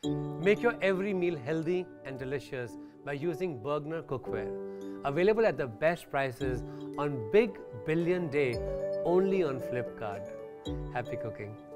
Make your every meal healthy and delicious by using Bergner cookware. Available at the best prices on Big Billion Day only on Flipkart. Happy cooking!